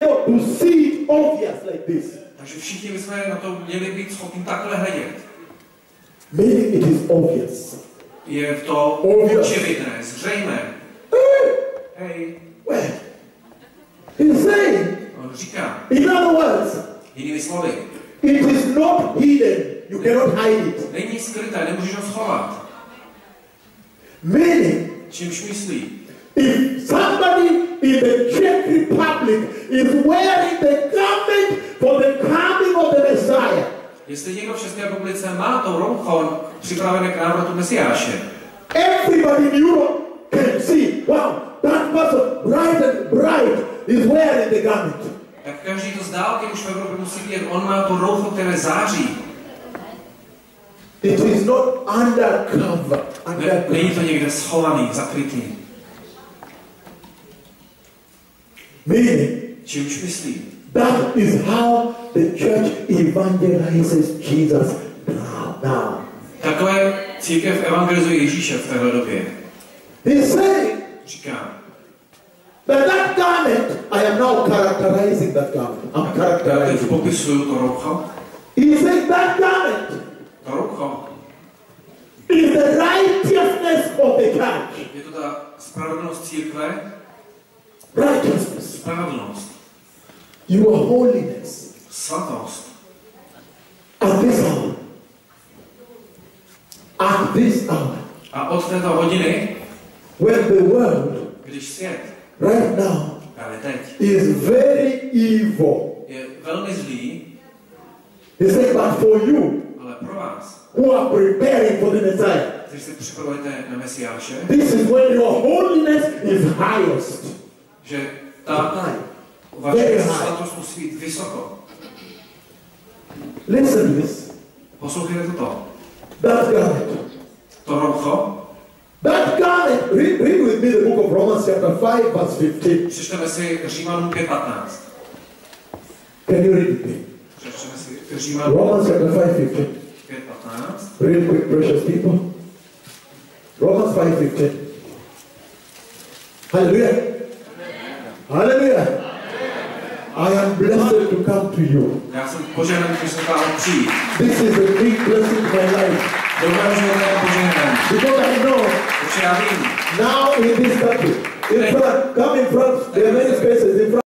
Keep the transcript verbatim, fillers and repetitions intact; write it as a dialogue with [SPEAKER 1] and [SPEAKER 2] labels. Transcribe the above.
[SPEAKER 1] to see it obvious like this.
[SPEAKER 2] Takže všichni bychom na to měli být schopni takhle hledět.
[SPEAKER 1] Meaning it is obvious.
[SPEAKER 2] Je to očividné, zřejmé. Hej.
[SPEAKER 1] Well, he's saying,
[SPEAKER 2] On říká,
[SPEAKER 1] in other words,
[SPEAKER 2] jinými slovy,
[SPEAKER 1] it is not hidden. You cannot hide it.
[SPEAKER 2] není skryté, nemůžeš ho schovat.
[SPEAKER 1] Meaning,
[SPEAKER 2] Čímž myslí?
[SPEAKER 1] if somebody in the Czech Republic is wearing the garment for the coming of the Messiah,
[SPEAKER 2] Jestli někdo v České republice má to roucho připravené k návratu Mesiáše,
[SPEAKER 1] everybody in Europe can see, wow, that person bright and bright is wearing the garment.
[SPEAKER 2] tak každý to z dálky už v Evropě musí vidět, on má to roucho, které září.
[SPEAKER 1] It is not undercover.
[SPEAKER 2] Ne, není to někde schovaný, zakrytý.
[SPEAKER 1] Meaning,
[SPEAKER 2] Čímž myslí?
[SPEAKER 1] that is how the church evangelizes Jesus now. now.
[SPEAKER 2] Takhle církev evangelizuje Ježíše v téhle době.
[SPEAKER 1] He's saying
[SPEAKER 2] Říká,
[SPEAKER 1] that that garment, I am now characterizing that garment. I'm
[SPEAKER 2] já teď
[SPEAKER 1] characterizing.
[SPEAKER 2] popisuju to roucho.
[SPEAKER 1] He said that garment
[SPEAKER 2] To roucho
[SPEAKER 1] is the righteousness of the church.
[SPEAKER 2] je to ta spravedlnost církve,
[SPEAKER 1] Righteousness.
[SPEAKER 2] spravedlnost,
[SPEAKER 1] Your holiness.
[SPEAKER 2] svatost.
[SPEAKER 1] At this hour. At this hour.
[SPEAKER 2] A od této hodiny,
[SPEAKER 1] When the world,
[SPEAKER 2] když svět,
[SPEAKER 1] right now,
[SPEAKER 2] právě teď,
[SPEAKER 1] is very evil.
[SPEAKER 2] je velmi zlý,
[SPEAKER 1] He said, but for you,
[SPEAKER 2] ale pro vás,
[SPEAKER 1] who are preparing for the Messiah,
[SPEAKER 2] kteří se připravujete na Mesiáše,
[SPEAKER 1] this is when your holiness is highest.
[SPEAKER 2] že ta vaše svatost musí být vysoko.
[SPEAKER 1] Listen to this.
[SPEAKER 2] Poslouchejte toto.
[SPEAKER 1] That garment.
[SPEAKER 2] To roucho,
[SPEAKER 1] That garment. Read, read with me the book of Romans chapter five verse fifteen.
[SPEAKER 2] přečteme si Římanům pět patnáct.
[SPEAKER 1] Can you read it?
[SPEAKER 2] Přečteme si Římanům
[SPEAKER 1] Romans chapter five fifteen.
[SPEAKER 2] pět patnáct.
[SPEAKER 1] Real quick, precious people. Romans five fifteen. Hallelujah. Hallelujah. I am blessed to come to you.
[SPEAKER 2] Já jsem požehnaný, když jsem tam přijít.
[SPEAKER 1] This is a big blessing in my life.
[SPEAKER 2] Dobré života je požehnaný.
[SPEAKER 1] Because I know
[SPEAKER 2] Protože já vím,
[SPEAKER 1] now in this country, in front, come in front, there are many spaces in front.